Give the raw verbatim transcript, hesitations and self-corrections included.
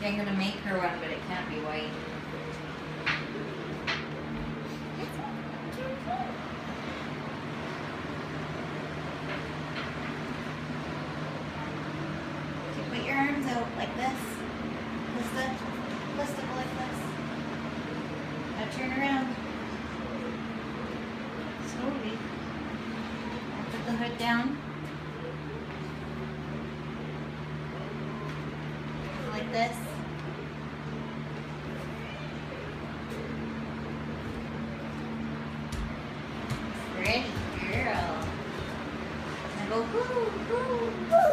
Yeah, I'm gonna make her one, but it can't be white. So put your arms out like this. Lift up, lift up like this. Now turn around. Slowly. Now put the hood down. Like this. Ready, girl. Now go woo, woo, woo.